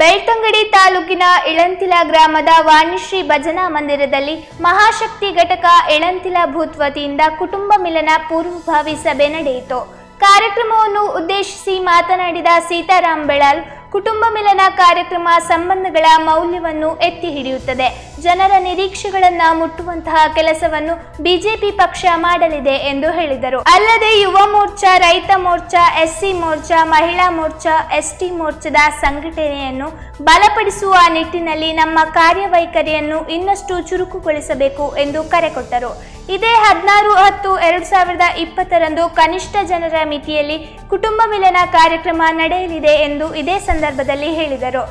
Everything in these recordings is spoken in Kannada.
ಬೆಳ್ತಂಗಡಿ ತಾಲೂಕಿನ ಇಳಂತಿಲ ಗ್ರಾಮದ ವಾಣಿಶ್ರೀ ಭಜನಾ ಮಂದಿರದಲ್ಲಿ ಮಹಾಶಕ್ತಿ ಘಟಕ ಇಳಂತಿಲ ಬೂತ್ ವತಿಯಿಂದ ಕುಟುಂಬ ಮಿಲನ ಪೂರ್ವಭಾವಿ ಸಭೆ ನಡೆಯಿತು. ಕಾರ್ಯಕ್ರಮವನ್ನು ಉದ್ದೇಶಿಸಿ ಮಾತನಾಡಿದ ಸೀತಾರಾಮ್ ಬೆಳಾಲ್, ಕುಟುಂಬ ಮಿಲನ ಕಾರ್ಯಕ್ರಮ ಸಂಬಂಧಗಳ ಮೌಲ್ಯವನ್ನು ಎತ್ತಿ ಹಿಡಿಯುತ್ತದೆ. ಜನರ ನಿರೀಕ್ಷೆಗಳನ್ನು ಮುಟ್ಟುವಂತಹ ಕೆಲಸವನ್ನು ಬಿಜೆಪಿ ಪಕ್ಷ ಮಾಡಲಿದೆ ಎಂದು ಹೇಳಿದರು. ಅಲ್ಲದೆ ಯುವ ಮೋರ್ಚಾ, ರೈತ ಮೋರ್ಚಾ, ಎಸ್ಸಿ ಮೋರ್ಚಾ, ಮಹಿಳಾ ಮೋರ್ಚಾ, ಎಸ್ಟಿ ಮೋರ್ಚಾದ ಸಂಘಟನೆಯನ್ನು ಬಲಪಡಿಸುವ ನಿಟ್ಟಿನಲ್ಲಿ ನಮ್ಮ ಕಾರ್ಯವೈಖರಿಯನ್ನು ಇನ್ನಷ್ಟು ಚುರುಕುಗೊಳಿಸಬೇಕು ಎಂದು ಕರೆ ಕೊಟ್ಟರು. ಇದೇ 16/10/2020 ಕನಿಷ್ಠ ಜನರ ಮಿತಿಯಲ್ಲಿ ಕುಟುಂಬ ಮಿಲನ ಕಾರ್ಯಕ್ರಮ ನಡೆಯಲಿದೆ ಎಂದು ಇದೇ ಸಂದರ್ಭದಲ್ಲಿ ಹೇಳಿದರು.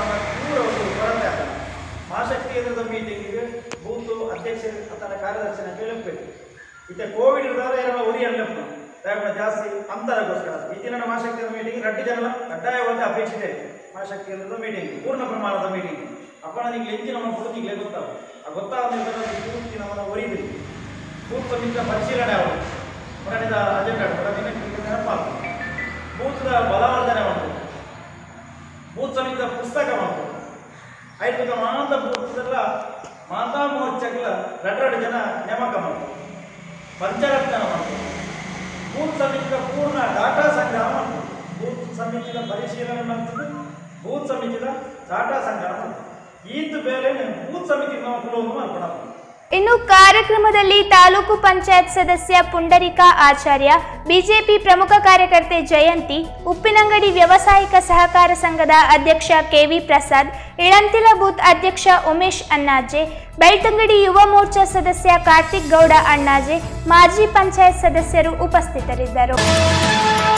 ಜಾಸ್ತಿ ಅಂತರಗೋಸ್ಕರ ಈ ದಿನ ಮಹಾಶಕ್ತಿ ಮೀಟಿಂಗ್ 2 ಜನ ಕಡ್ಡಾಯವಾದ ಅಪೇಕ್ಷೆ ಇದೆ. ಮಹಾಶಕ್ತಿ ಮೀಟಿಂಗ್ ಪೂರ್ಣ ಪ್ರಮಾಣದ ಮೀಟಿಂಗ್ ಅಪ್ಪನ ನಿಂಗೆ ಎಂಜಿನ ಕೊಡ್ತಿಗ್ಲೇ ಗೊತ್ತಾಗ ಪೂರ್ತಿ ನಮ್ಮನ್ನು ಒರಿದ್ರಿ ಬೂತ್ ಸಮಿತಿಯ ಪರಿಶೀಲನೆ ಅವರು ಹೊರಡಿದ ಅಜೆಂಡಾ ನೆನಪಾಗ್ತದೆ. ಬೂತ್ನ ಬಲವರ್ಧನೆ ಮಾಡ್ಬೋದು, ಬೂತ್ ಸಮಿತಿಯ ಪುಸ್ತಕ ಮಾಡ್ಬೋದು, ಐದು ಮಾತ ಬೂತ್ದೆಲ್ಲ ಮಾತಾ ಮೋರ್ಚಾಗಳ 2 ಜನ ನೇಮಕ ಮಾಡ್ಬೋದು, ಪಂಚರತ್ನ ಮಾಡ್ಬೋದು, ಬೂತ್ ಸಮಿತಿಯ ಪೂರ್ಣ ಡಾಟಾ ಸಂಗ್ರಹ ಮಾಡ್ಬೋದು, ಬೂತ್ ಸಮಿತಿಯ ಪರಿಶೀಲನೆ ಮಾಡ್ತದೆ, ಬೂತ್ ಸಮಿತಿಯ ಡಾಟಾ ಸಂಗ್ರಹ ಮಾಡ್ತದೆ. ಈತ ಬೇರೆ ಬೂತ್ ಸಮಿತಿ ನಾವು ಕುಲವನ್ನು ಮಾಡ್ಕೊಡೋದು. ಇನ್ನು ಕಾರ್ಯಕ್ರಮದಲ್ಲಿ ತಾಲೂಕು ಪಂಚಾಯತ್ ಸದಸ್ಯ ಪುಂಡರಿಕ ಆಚಾರ್ಯ, ಬಿಜೆಪಿ ಪ್ರಮುಖ ಕಾರ್ಯಕರ್ತೆ ಜಯಂತಿ, ಉಪ್ಪಿನಂಗಡಿ ವ್ಯವಸಾಯಿಕ ಸಹಕಾರ ಸಂಘದ ಅಧ್ಯಕ್ಷ ಕೆವಿ ಪ್ರಸಾದ್, ಇಳಂತಿಲ ಬೂತ್ ಅಧ್ಯಕ್ಷ ಉಮೇಶ್ ಅಣ್ಣಾಜೆ, ಬೆಳ್ತಂಗಡಿ ಯುವ ಮೋರ್ಚಾ ಸದಸ್ಯ ಕಾರ್ತಿಕ್ ಗೌಡ ಅಣ್ಣಾಜೆ, ಮಾಜಿ ಪಂಚಾಯತ್ ಸದಸ್ಯರು ಉಪಸ್ಥಿತರಿದ್ದರು.